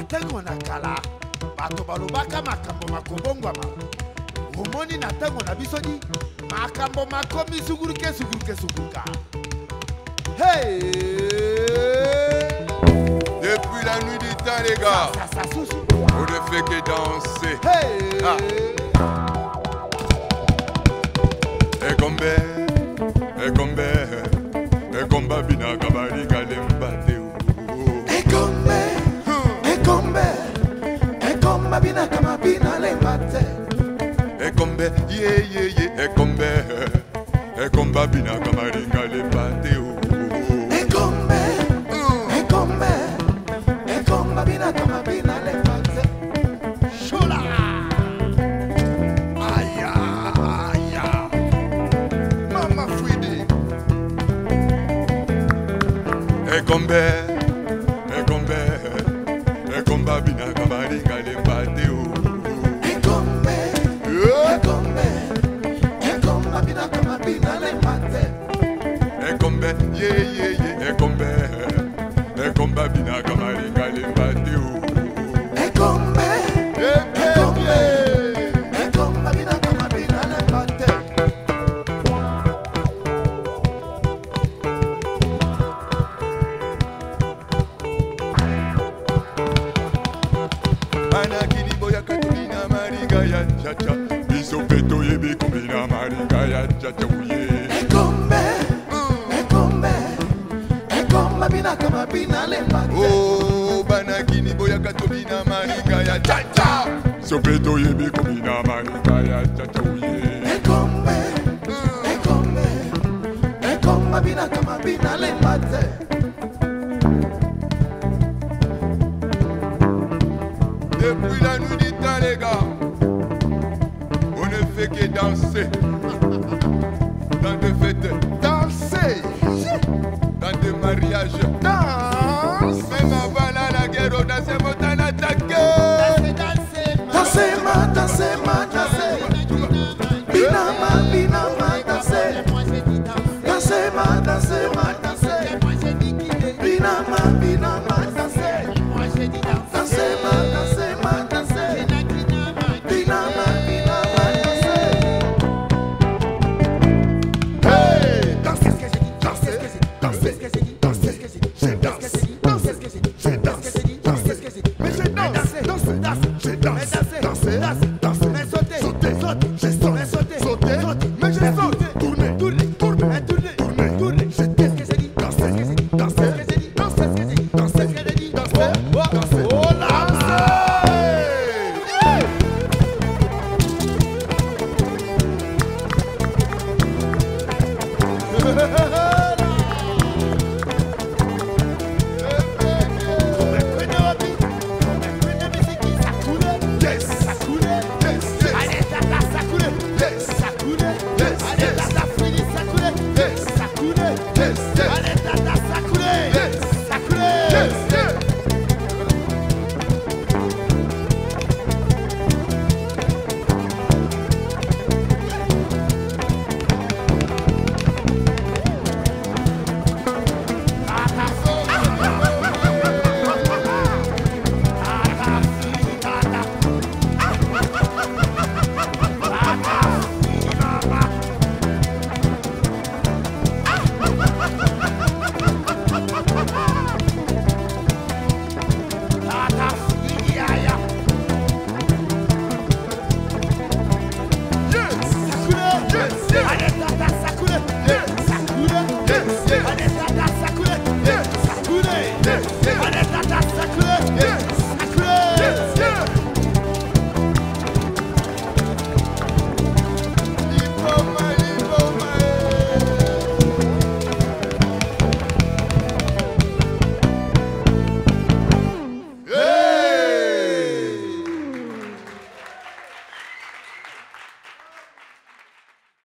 ntango na kala bato balobaka makambo makobongwama omoni na ntango na biso di makambo makomi suguruke suguruka. Hey! Depuis la nuit du temps, les gars, on ne fait que danser. Hey! Ah. Ekombe bina kabari galemba teo. Ekombe bina kamabina lembate. Ekombe ye ekombe bina kamari galemba teo. Ekombe bina kamabina lembate. Shola. Aya. Mama Fridi. Ekombe bina kamari galemba teo. Ekombe bina kamabina lembate. Ekombe ye ekombe bina kamari galemba teo. Ekombe bina kamabina lembate. Mana kini boya katubina mariga ya chacha. Biso peto yebe kubina mariga ya chacha uye. Ekombe bina kamabina lembate. Oh, bana kini boya katubina mariga ya chacha. Biso peto yebe kubina mariga ya chacha uye. Ekombe bina kamabina lembate. Depuis la nuit du temps, les gars, on ne fait que danser. Dans des fêtes, Danser. dans des mariages. Danse. Même avant la guerre, on dansait, on t'a attaqué. Danser. Binama, danser. Danser. Binama, danser. Danser. Binama, danser. Hey! Danser. Mais je danse.